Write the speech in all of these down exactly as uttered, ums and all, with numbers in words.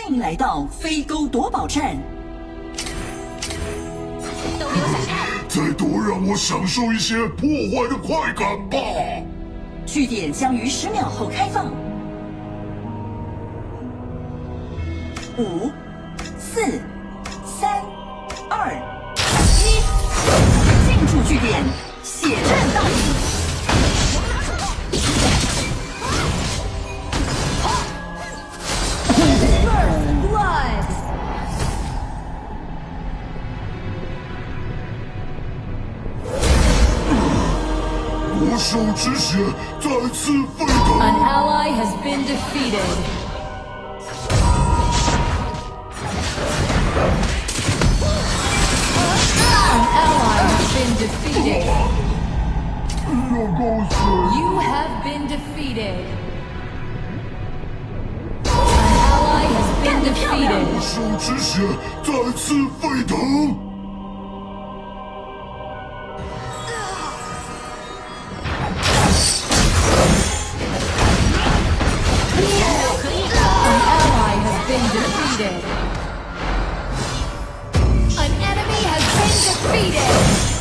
迎来到飞钩夺宝站。 都留下看！ 再多让我享受一些破坏的快感吧！ 据点将于十秒后开放。五、四、三、二、一，进驻据点，血战到底！ 魔兽之血再次沸腾。 An ally has been defeated. An ally has been defeated. You have been defeated. An ally has been defeated. 魔兽之血再次沸腾。 An enemy has been defeated.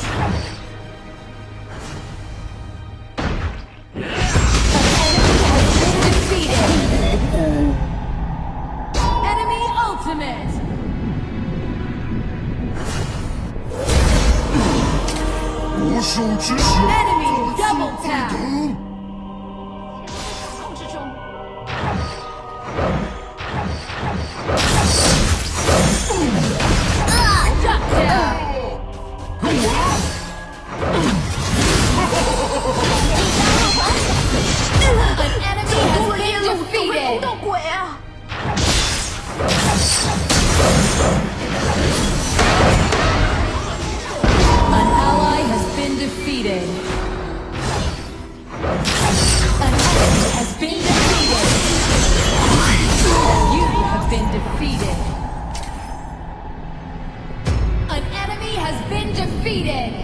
Enemy ultimate. 魔兽之血 Enemy double 沸 tap. 腾。 控制中。 Shut down. An enemy has been defeated. An ally has been defeated. An enemy has been defeated. You have been defeated. An enemy has been defeated.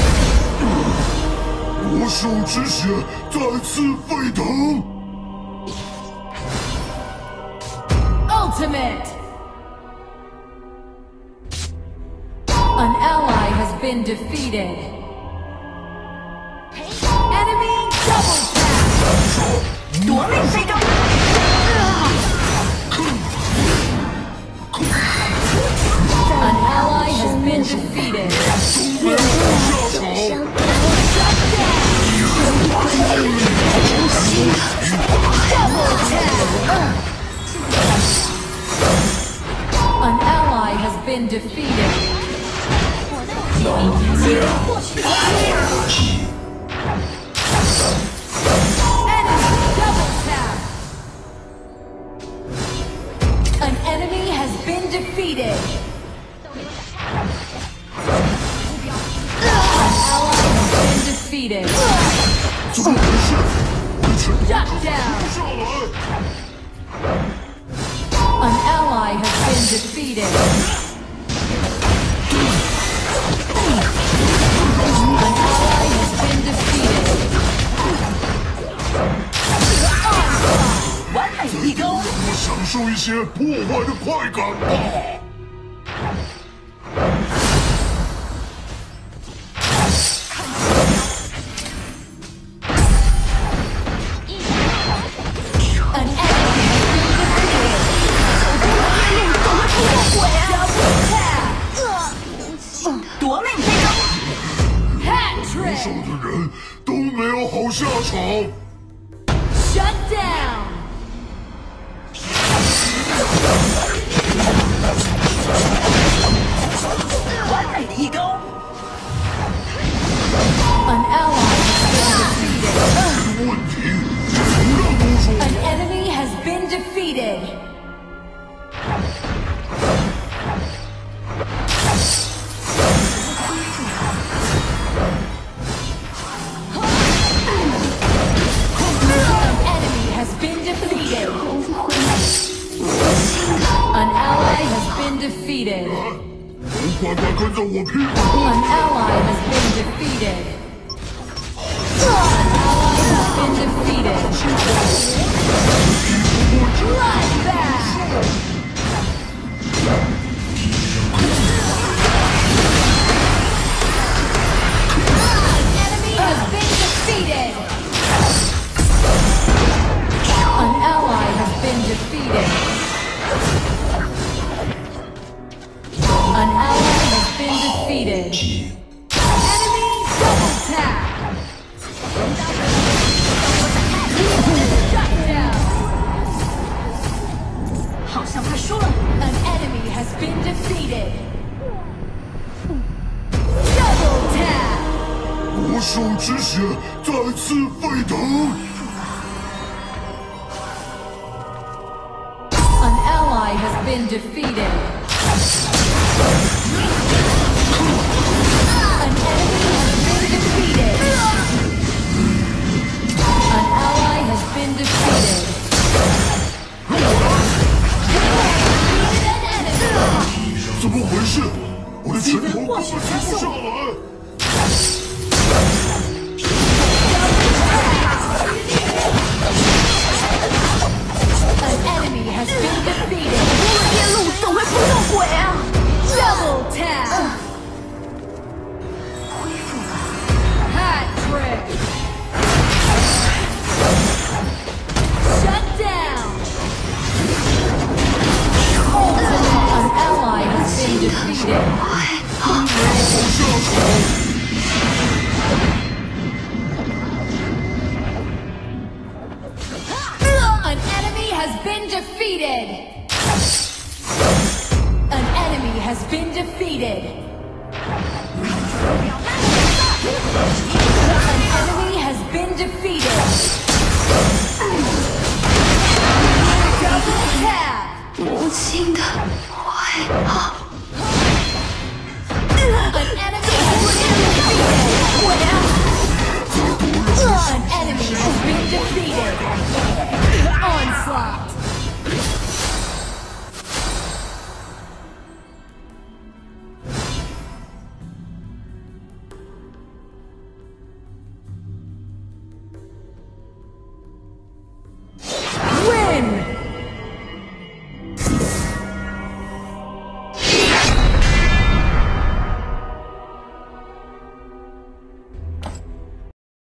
魔兽之血再次沸腾。 Ultimate. An ally has been defeated. Enemy double tap. 夺命飞钩！ An ally has been defeated. Double tap. An ally has been defeated. Enemy double tap. An enemy has been defeated. An ally has been defeated. 怎么回事？完全 Shut down. 下来！ An ally has been defeated. An ally has been defeated. 完美一钩！ 我享受一些破坏的快感吧！ An enemy has been defeated. 夺命飞钩！ Hat 受 trick. 的人都没有好下场。 Shut down. An ally has been defeated. 问题也不让多说。 An enemy has been defeated. An enemy has been defeated. An ally has been defeated. 不乖乖跟在我屁股 An 后。 ally has been defeated. An ally has been defeated. Bloodbath. 魔兽之血再次沸腾。 An ally has been defeated. An enemy has been defeated. An ally has been defeated. An enemy. 怎么回事？我的拳头根本停不下来。 An enemy has been defeated. 电路怎会不动轨啊 Double tap. 恢复了。 Hat trick. Shut down. An ally has been defeated. An enemy has been defeated. An enemy has been defeated.